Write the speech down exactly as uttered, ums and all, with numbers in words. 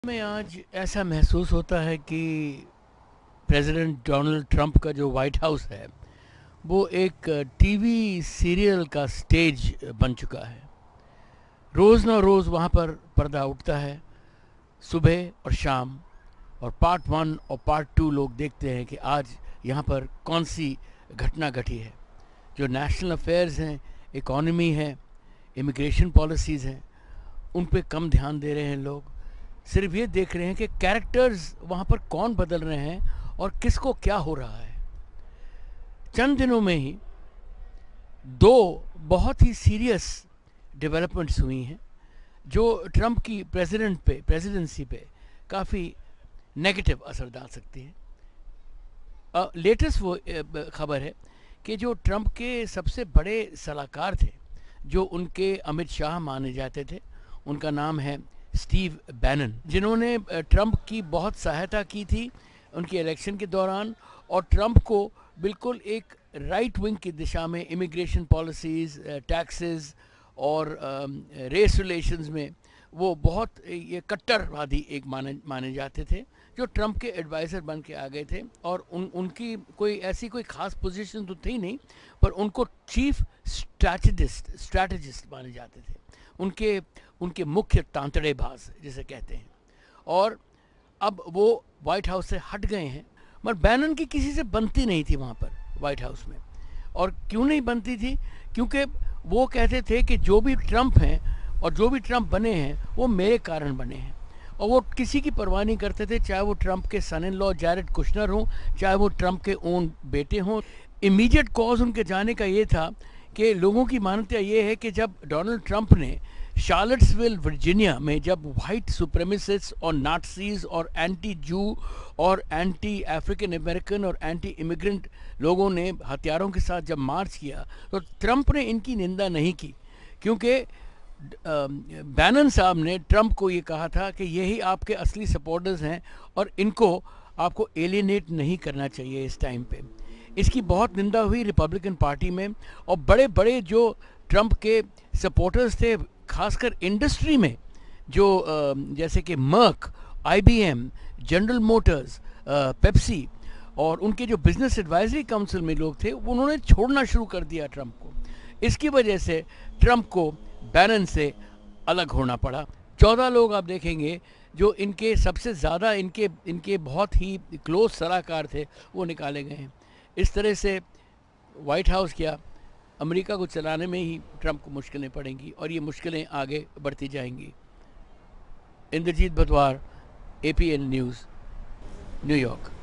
में आज ऐसा महसूस होता है कि प्रेसिडेंट डोनाल्ड ट्रंप का जो वाइट हाउस है वो एक टीवी सीरियल का स्टेज बन चुका है। रोज़ ना रोज़ वहाँ पर पर्दा उठता है, सुबह और शाम, और पार्ट वन और पार्ट टू लोग देखते हैं कि आज यहाँ पर कौन सी घटना घटी है। जो नेशनल अफेयर्स हैं, इकॉनमी है, इमिग्रेशन पॉलिसीज़ हैं, उन पे कम ध्यान दे रहे हैं लोग। सिर्फ ये देख रहे हैं कि कैरेक्टर्स वहाँ पर कौन बदल रहे हैं और किसको क्या हो रहा है। चंद दिनों में ही दो बहुत ही सीरियस डेवलपमेंट्स हुई हैं जो ट्रंप की प्रेसिडेंट पे प्रेसिडेंसी पे काफ़ी नेगेटिव असर डाल सकती है। लेटेस्ट वो खबर है कि जो ट्रंप के सबसे बड़े सलाहकार थे, जो उनके अमित शाह माने जाते थे, उनका नाम है स्टीव बैनन, जिन्होंने ट्रंप की बहुत सहायता की थी उनकी इलेक्शन के दौरान, और ट्रंप को बिल्कुल एक राइट विंग की दिशा में इमिग्रेशन पॉलिसीज़, टैक्सेस और रेस रिलेशंस में वो बहुत ये कट्टरवादी एक माने माने जाते थे, जो ट्रंप के एडवाइज़र बन के आ गए थे। और उन उनकी कोई ऐसी कोई ख़ास पोजीशन तो थी नहीं, पर उनको चीफ स्ट्रैटेजिस्ट स्ट्रैटेजिस्ट माने जाते थे, उनके उनके मुख्य तांतड़ेबाज जिसे कहते हैं। और अब वो वाइट हाउस से हट गए हैं, मगर बैनन की किसी से बनती नहीं थी वहाँ पर वाइट हाउस में। और क्यों नहीं बनती थी? क्योंकि वो कहते थे कि जो भी ट्रंप हैं और जो भी ट्रंप बने हैं वो मेरे कारण बने हैं, और वो किसी की परवाह नहीं करते थे, चाहे वो ट्रंप के son in law Jared Kushner हों, चाहे वो ट्रंप के ओन बेटे हों। इमीडिएट कॉज उनके जाने का ये था कि लोगों की मान्यता ये है कि जब डोनाल्ड ट्रंप ने शार्लट्सविल वर्जीनिया में जब वाइट सुप्रीमेसिस्ट और नाज़ीज़ और एंटी जू और एंटी अफ्रीकन अमेरिकन और एंटी इमिग्रेंट लोगों ने हथियारों के साथ जब मार्च किया, तो ट्रंप ने इनकी निंदा नहीं की, क्योंकि बैनन साहब ने ट्रंप को ये कहा था कि यही आपके असली सपोर्टर्स हैं और इनको आपको एलिनेट नहीं करना चाहिए इस टाइम पे। इसकी बहुत निंदा हुई रिपब्लिकन पार्टी में, और बड़े बड़े जो ट्रंप के सपोर्टर्स थे, खासकर इंडस्ट्री में, जो जैसे कि Merck, IBM, General Motors, Pepsi, और उनके जो बिजनेस एडवाइजरी काउंसिल में लोग थे, उन्होंने छोड़ना शुरू कर दिया ट्रंप को। इसकी वजह से ट्रंप को बैनन से अलग होना पड़ा। चौदह लोग आप देखेंगे जो इनके सबसे ज़्यादा इनके इनके बहुत ही क्लोज सलाहकार थे, वो निकाले गए हैं। इस तरह से वाइट हाउस क्या, अमेरिका को चलाने में ही ट्रंप को मुश्किलें पड़ेंगी, और ये मुश्किलें आगे बढ़ती जाएंगी। इंद्रजीत बतवार, एपीएन न्यूज़, न्यूयॉर्क।